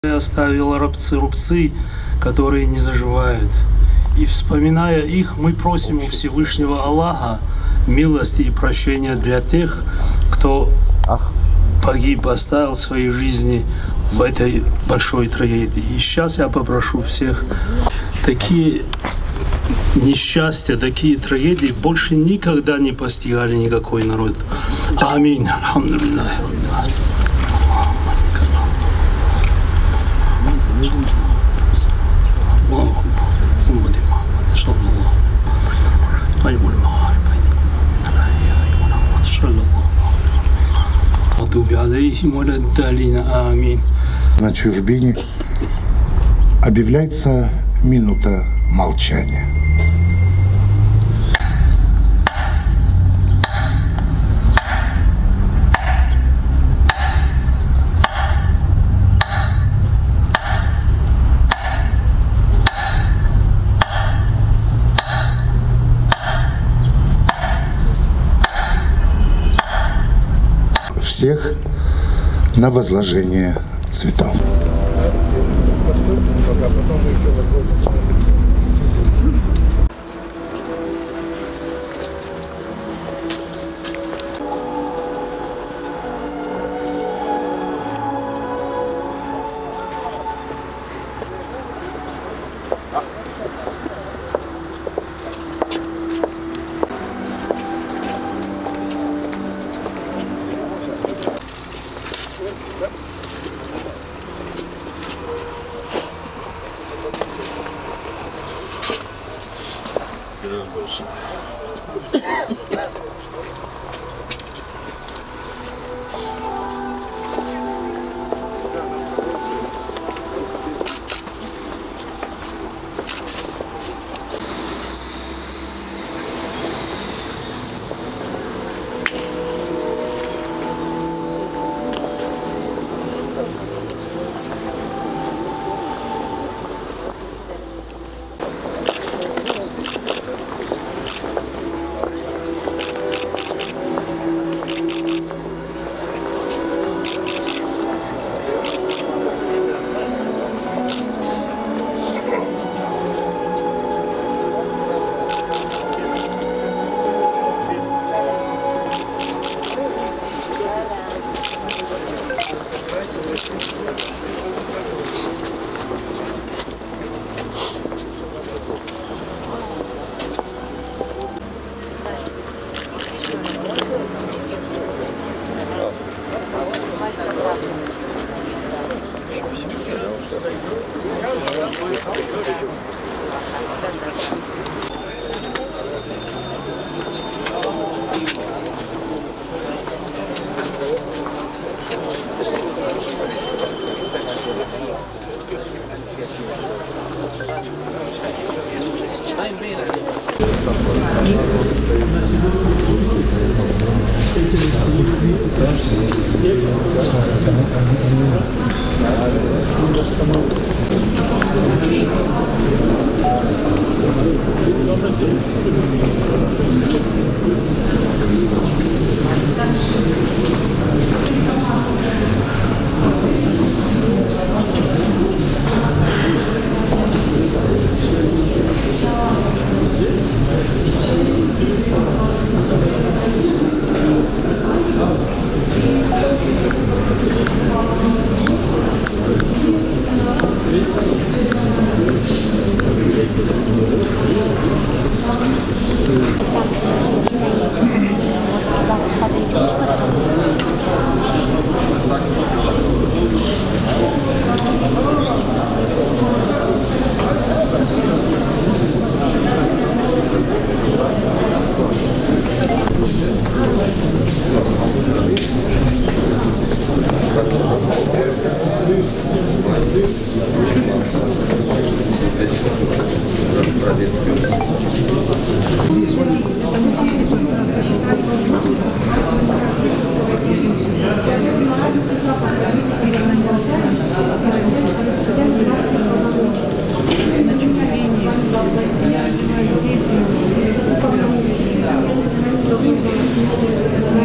Оставил рубцы, которые не заживают. И вспоминая их, мы просим у Всевышнего Аллаха милости и прощения для тех, кто погиб, оставил свои жизни в этой большой трагедии. И сейчас я попрошу всех, такие несчастья, такие трагедии больше никогда не постигали никакой народ. Аминь. Алхамдулиллах. На чужбине объявляется минута молчания. Всех на возложение цветов.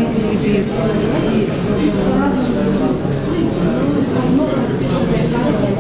Здесь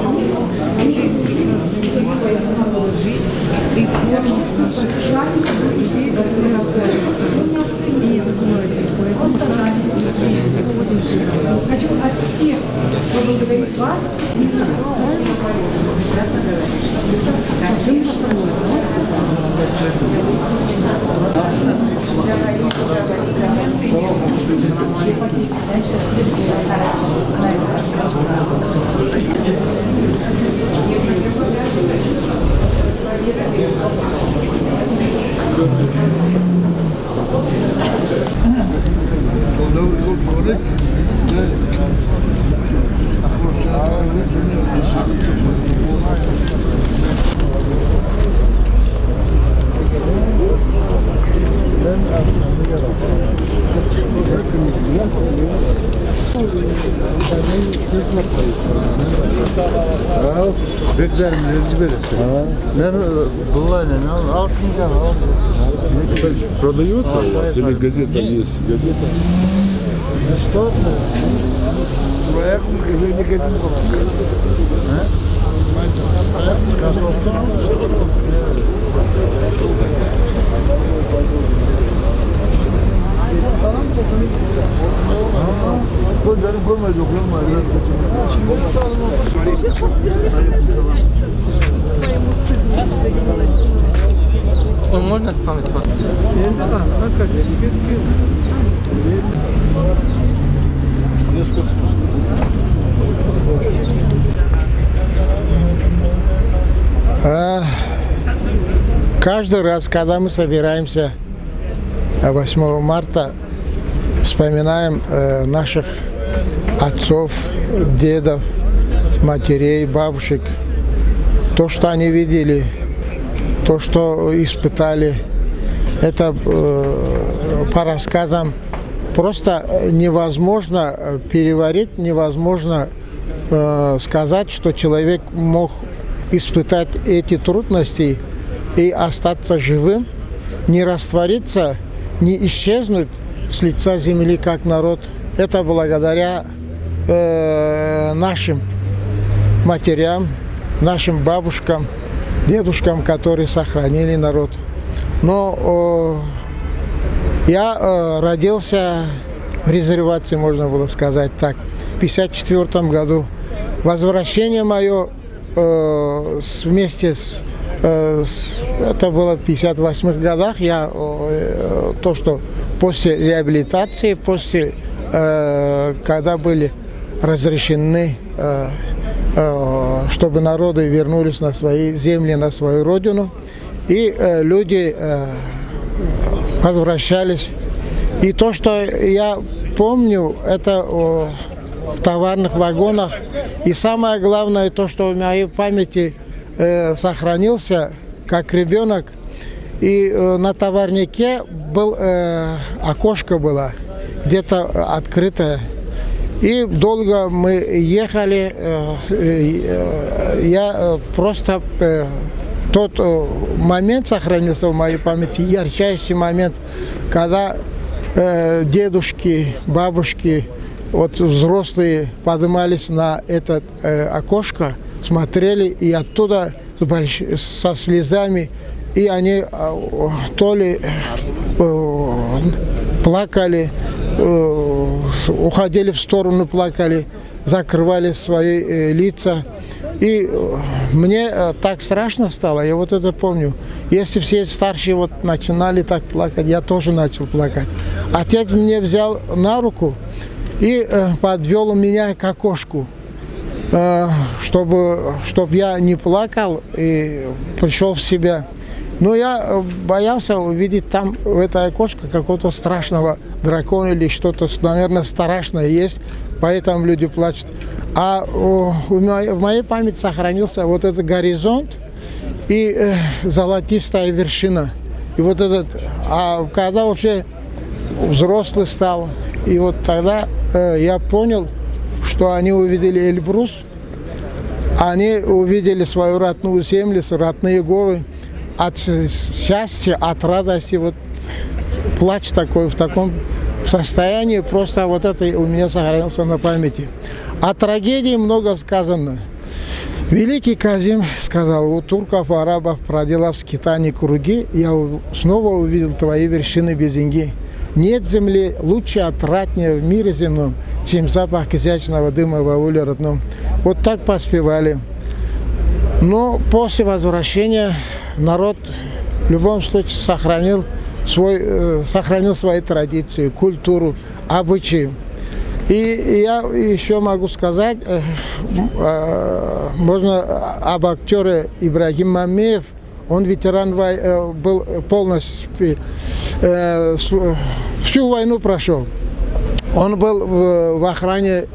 Продается у вас или газета есть? Газета? Что Он можно с вами смотреть? Каждый раз, когда мы собираемся 8 марта, вспоминаем наших отцов, дедов, матерей, бабушек, то, что они видели, то, что испытали. Это по рассказам просто невозможно переварить, невозможно сказать, что человек мог испытать эти трудности и остаться живым, не раствориться, не исчезнуть с лица земли как народ. Это благодаря нашим матерям, нашим бабушкам, дедушкам, которые сохранили народ. Но я родился в резервации, можно было сказать так, в 1954 году. Возвращение мое вместе с это было в 58-х годах. То, что после реабилитации, после когда были разрешены, чтобы народы вернулись на свои земли, на свою родину, и люди возвращались. И то, что я помню, это в товарных вагонах. И самое главное, то, что в моей памяти сохранился, как ребенок. И на товарнике окошко было, где-то открытое. И долго мы ехали. Я просто... Тот момент сохранился в моей памяти, ярчайший момент, когда дедушки, бабушки, вот взрослые поднимались на это окошко, смотрели, и оттуда со слезами, и они то ли плакали, уходили в сторону, плакали, закрывали свои лица. И мне так страшно стало, я вот это помню. Если все старшие вот начинали так плакать, я тоже начал плакать. Отец меня взял на руку и подвел меня к окошку, чтобы я не плакал и пришел в себя. Но я боялся увидеть там, в это окошко, какого-то страшного дракона или что-то, наверное, страшное есть, поэтому люди плачут. А в моей памяти сохранился вот этот горизонт и золотистая вершина. И вот этот, а когда уже взрослый стал, и вот тогда я понял, что они увидели Эльбрус, они увидели свою родную землю, родные горы. От счастья, от радости, вот плач такой, в таком состоянии, просто вот это у меня сохранился на памяти. О трагедии много сказано. Великий Казим сказал: у турков, арабов, проделав скитания круги, я снова увидел твои вершины без деньги. нет земли лучше, отраднее в мире земном, чем запах кизячного дыма в ауле родном. Вот так поспевали. Но после возвращения народ в любом случае сохранил свои традиции, культуру, обычаи. И я еще могу сказать, можно об актере Ибрагим Маммеев. Он ветеран, был полностью, всю войну прошел. Он был в охране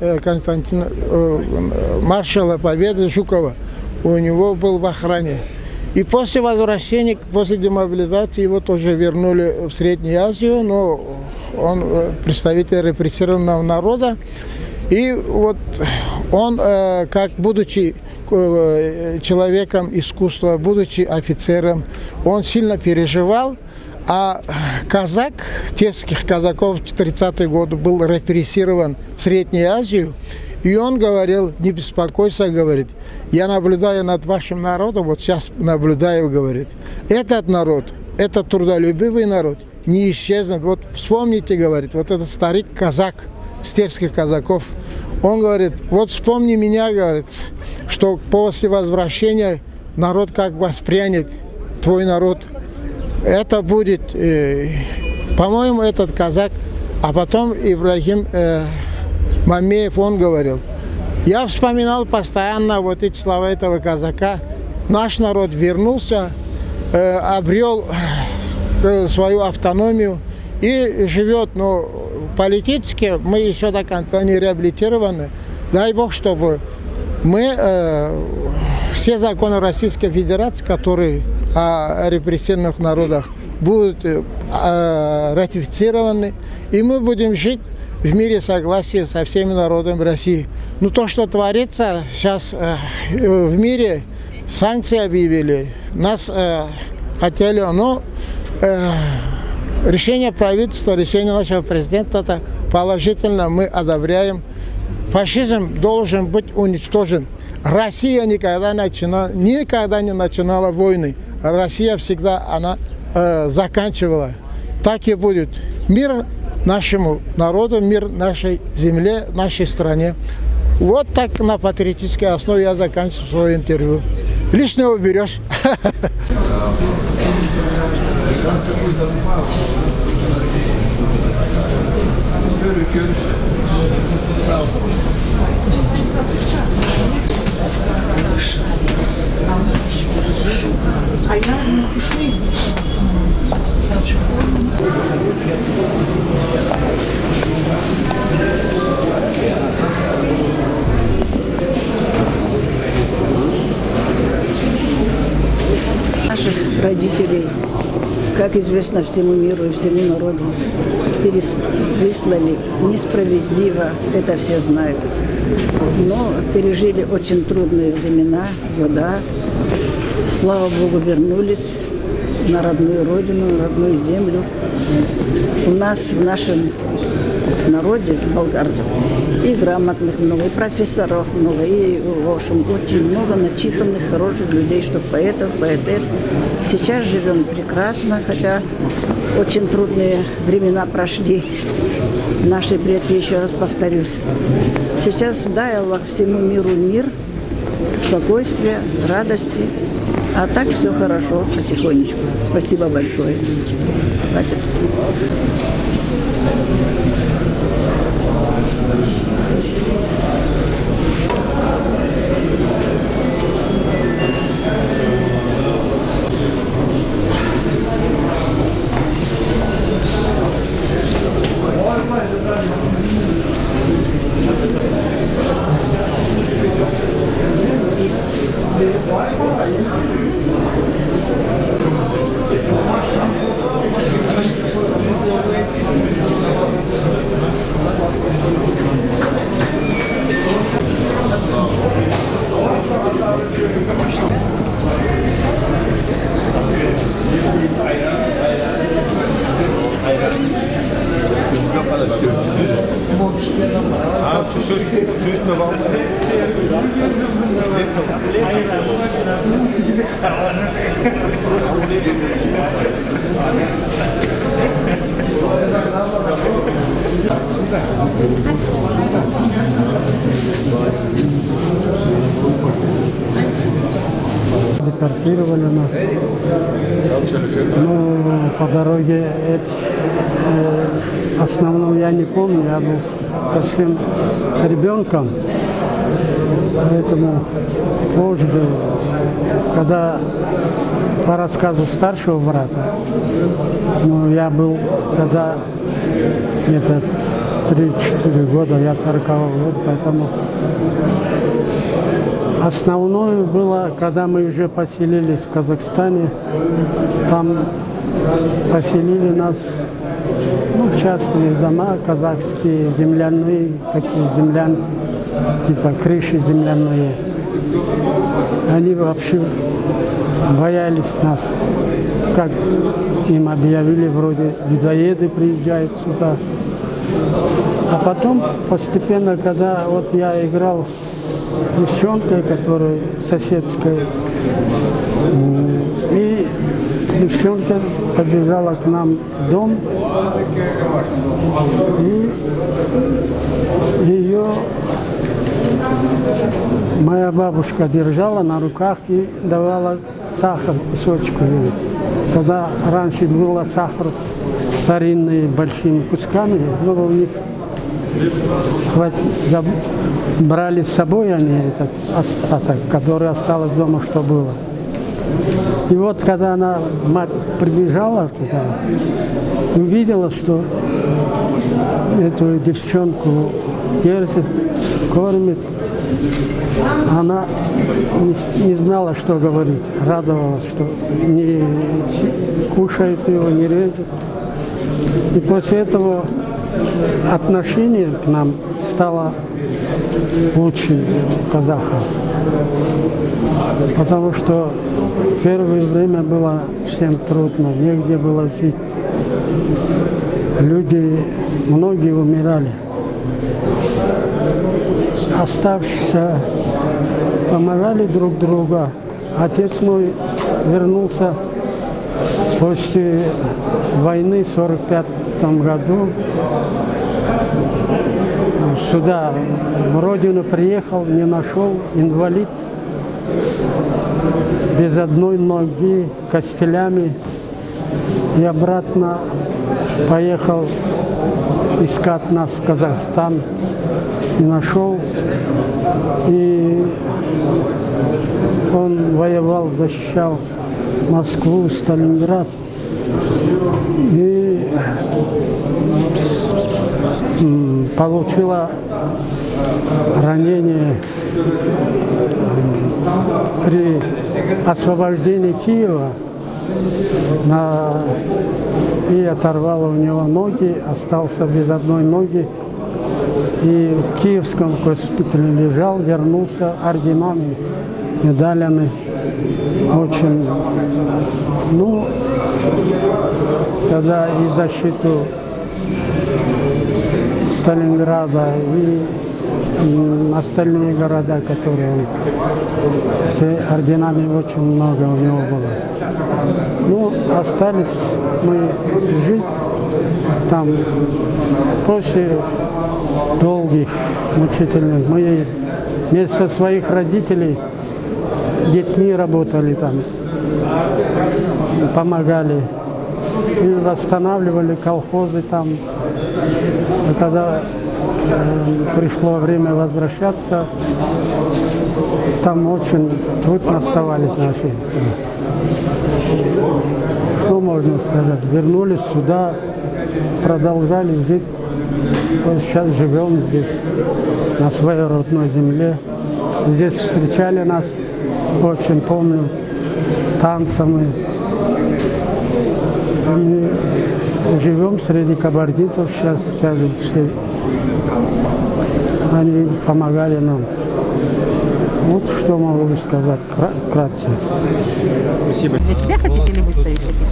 маршала Победы Жукова. У него был в охране. И после возвращения, после демобилизации его тоже вернули в Среднюю Азию, но он представитель репрессированного народа. И вот он, как будучи человеком искусства, будучи офицером, он сильно переживал. А казак, тельских казаков в 30-е годы был репрессирован в Среднюю Азию. И он говорил: не беспокойся, говорит, я наблюдаю над вашим народом, вот сейчас наблюдаю, говорит. Этот народ, это трудолюбивый народ, не исчезнет. Вот вспомните, говорит, вот этот старик казак, стерских казаков, он говорит: вот вспомни меня, говорит, что после возвращения народ как воспрянет, твой народ. Это будет, по-моему, этот казак, а потом Ибрагим Маммеев, он говорил: я вспоминал постоянно вот эти слова этого казака. Наш народ вернулся, обрел свою автономию и живет, но политически мы еще до конца не реабилитированы. Дай Бог, чтобы мы все законы Российской Федерации, которые о репрессированных народах, будут ратифицированы, и мы будем жить в мире согласия со всеми народами России. Но то, что творится сейчас в мире, санкции объявили, нас хотели, но решение правительства, решение нашего президента, это положительно, мы одобряем. Фашизм должен быть уничтожен. Россия никогда не начинала войны. Россия всегда заканчивала. Так и будет. Мир нашему народу, мир нашей земле, нашей стране. Вот так на патриотической основе я заканчиваю свое интервью. Лишнего берешь. Наших родителей, как известно всему миру и всему народу, выслали несправедливо, это все знают. Но пережили очень трудные времена, года. Слава Богу, вернулись на родную родину, на родную землю. У нас в нашем народе, болгарцев, и грамотных много, и профессоров много, и, в общем, очень много начитанных, хороших людей, что поэтов, поэтесс. Сейчас живем прекрасно, хотя очень трудные времена прошли. Наши предки, еще раз повторюсь. Сейчас дай Аллах всему миру мир, спокойствие, радости. А так все хорошо, потихонечку. Спасибо большое. Хватит. Hayır. Депортировали нас. Ну, по дороге основном я не помню, я был совсем ребенком, поэтому позже, когда по рассказу старшего брата, ну, я был тогда где-то 3-4 года, я 40-го года, поэтому основное было, когда мы уже поселились в Казахстане, там поселили нас, ну, частные дома казахские, земляные, такие землянки, типа крыши земляные. Они вообще боялись нас, как им объявили, вроде людоеды приезжают сюда. А потом постепенно, когда вот я играл с девчонкой, которая соседская, и девчонка побежала к нам в дом, и ее моя бабушка держала на руках и давала сахар, кусочку. Тогда раньше было сахар старинный, большими кусками, но у них брали с собой они этот остаток, который осталось дома, что было. И вот когда она, мать, прибежала туда, увидела, что эту девчонку держит, кормит, она не знала, что говорить, радовалась, что не кушает его, не режет. И после этого отношение к нам стало лучше казахов. Потому что в первое время было всем трудно, негде было жить. Люди, многие умирали. Оставшиеся помогали друг другу. Отец мой вернулся после войны в 1945 году. Сюда, в родину приехал, не нашел, инвалид, без одной ноги, костылями. И обратно поехал искать нас в Казахстан. И нашел. И он воевал, защищал Москву, Сталинград. И получила ранение при освобождении Киева и оторвало у него ноги, остался без одной ноги. И в киевском госпитале лежал, вернулся орденами, медалями. Очень, ну, тогда и защиту Сталинграда, и остальные города, которые он, все орденами очень много у него было. Ну, остались мы жить там после долгих, мучительных. Мы вместо своих родителей детьми работали там, помогали и восстанавливали колхозы там. А когда пришло время возвращаться, там очень трудно оставались наши. Что можно сказать? Вернулись сюда, продолжали жить. Вот сейчас живем здесь, на своей родной земле. Здесь встречали нас, очень помню, танцами. И живем среди кабардинцев сейчас все. Они помогали нам. Вот что могу сказать вкратце. Спасибо. Для тебя хотите или выставить хотите?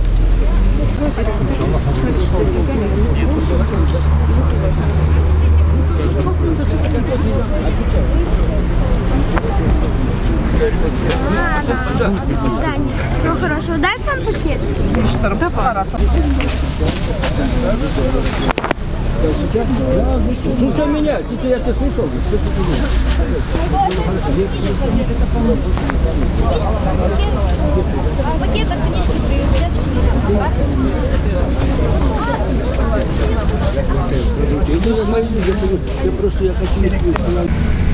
До свидания. Всего хорошего. Дать вам пакет? Слушай меня, я тебя слышал. Пакет от книжки привезет. Я просто хочу